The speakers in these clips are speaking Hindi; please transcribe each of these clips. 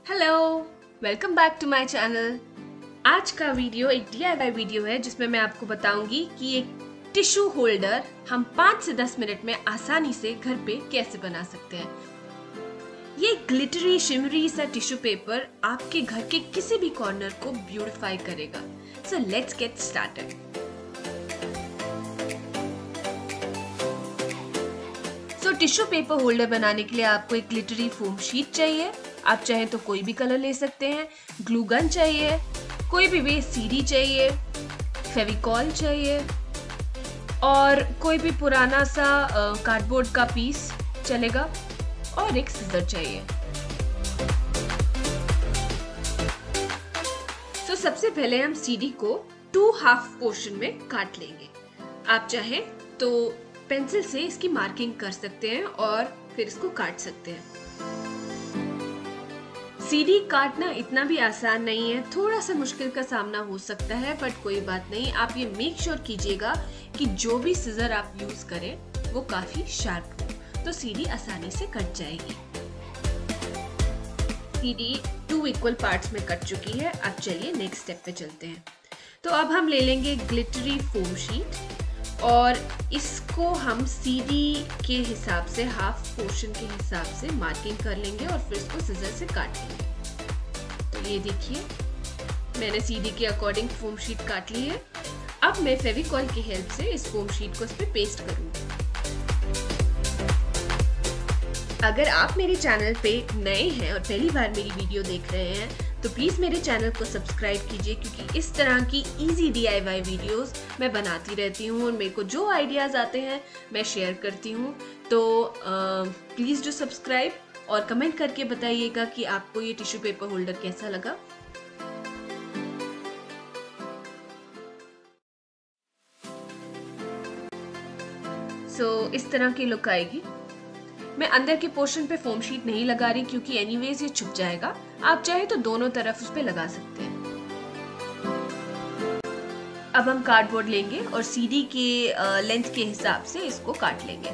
Hello, welcome back to my channel. आज का वीडियो एक DIY वीडियो है जिसमें मैं आपको बताऊंगी कि एक टिश्यू होल्डर हम 5 से 10 मिनट में आसानी से घर पे कैसे बना सकते हैं। ये ग्लिटरी शिमरी सा टिश्यू पेपर आपके घर के किसी भी कॉर्नर को ब्यूटिफाई करेगा। So let's get started. Tissue paper holder बनाने के लिए आपको एक ग्लिटरी फोम शीट चाहिए। आप चाहें तो कोई भी कलर ले सकते हैं। ग्लू गन चाहिए, कोई भी वेस्ट सीडी चाहिए, फेविकॉल चाहिए और कोई भी पुराना सा कार्डबोर्ड का पीस चलेगा और एक सिजर चाहिए। तो सबसे पहले हम सीडी को 2 हाफ पोर्शन में काट लेंगे। आप चाहें तो पेंसिल से इसकी मार्किंग कर सकते हैं और फिर इसको काट सकते हैं। सीडी काटना इतना भी आसान नहीं है, थोड़ा सा मुश्किल का सामना हो सकता है, बट कोई बात नहीं। आप ये मेक श्योर कीजिएगा कि जो भी सिजर आप यूज करें वो काफी शार्प हो, तो सीडी आसानी से कट जाएगी। सीडी 2 इक्वल पार्ट्स में कट चुकी है। अब चलिए नेक्स्ट स्टेप पे चलते हैं। तो अब हम ले लेंगे ग्लिटरी फोम शीट और इसको हम सीडी के हिसाब से हाफ पोर्शन के हिसाब से मार्किंग कर लेंगे और फिर इसको सिजर से काट लेंगे। तो ये देखिए मैंने सीडी के अकॉर्डिंग फोम शीट काट ली है। अब मैं फेविकॉल की हेल्प से इस फोम शीट को इस पे पेस्ट करूंगी। अगर आप मेरे चैनल पे नए हैं और पहली बार मेरी वीडियो देख रहे हैं तो प्लीज़ मेरे चैनल को सब्सक्राइब कीजिए, क्योंकि इस तरह की इजी DIY वीडियोस मैं बनाती रहती हूँ और मेरे को जो आइडियाज़ आते हैं मैं शेयर करती हूँ। तो प्लीज़ डू सब्सक्राइब और कमेंट करके बताइएगा कि आपको ये टिश्यू पेपर होल्डर कैसा लगा। इस तरह की लुक आएगी। मैं अंदर के पोर्शन पे फोम शीट नहीं लगा रही क्योंकि एनीवेज ये छुप जाएगा। आप चाहे तो दोनों तरफ उस पे लगा सकते हैं। अब हम कार्डबोर्ड लेंगे और सीडी के लेंथ के हिसाब से इसको काट लेंगे।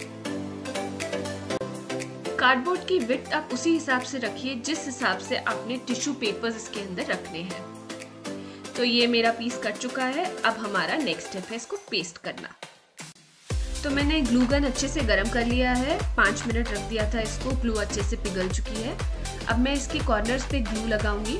कार्डबोर्ड की विड्थ आप उसी हिसाब से रखिए जिस हिसाब से आपने टिश्यू पेपर्स इसके अंदर रखने हैं। तो ये मेरा पीस कट चुका है। अब हमारा नेक्स्ट स्टेप है इसको पेस्ट करना। तो मैंने ग्लू गन अच्छे से गर्म कर लिया है, 5 मिनट रख दिया था इसको। ग्लू अच्छे से पिघल चुकी है। अब मैं इसके कॉर्नर्स पे ग्लू लगाऊंगी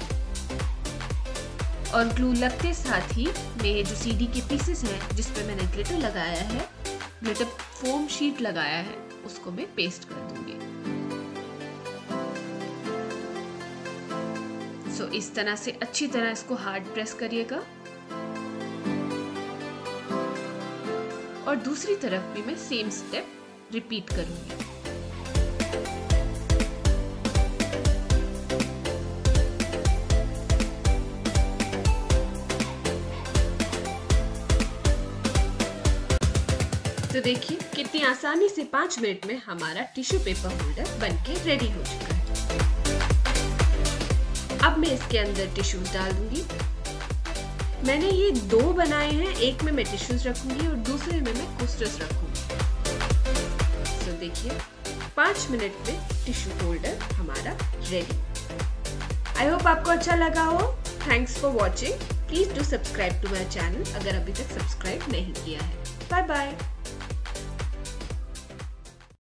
और ग्लू लगते साथ ही मैं जो सीडी के पीसेस हैं जिस पे मैंने ग्लिटर लगाया है, ग्लिटर फोम शीट लगाया है, उसको मैं पेस्ट कर दूंगी। इस तरह से अच्छी तरह इसको हार्ड प्रेस करिएगा और दूसरी तरफ भी मैं सेम स्टेप रिपीट करूंगी। तो देखिए कितनी आसानी से 5 मिनट में हमारा टिश्यू पेपर होल्डर बनके रेडी हो चुका है। अब मैं इसके अंदर टिश्यूज डाल दूंगी। मैंने ये 2 बनाए हैं, एक में मैं टिश्यूज रखूंगी और दूसरे में मैं कोस्टर्स रखूंगी। तो देखिए 5 मिनट में टिश्यू होल्डर हमारा रेडी। आई होप आपको अच्छा लगा हो। Thanks for watching. Please do subscribe to my channel अगर अभी तक सब्सक्राइब नहीं किया है। Bye bye.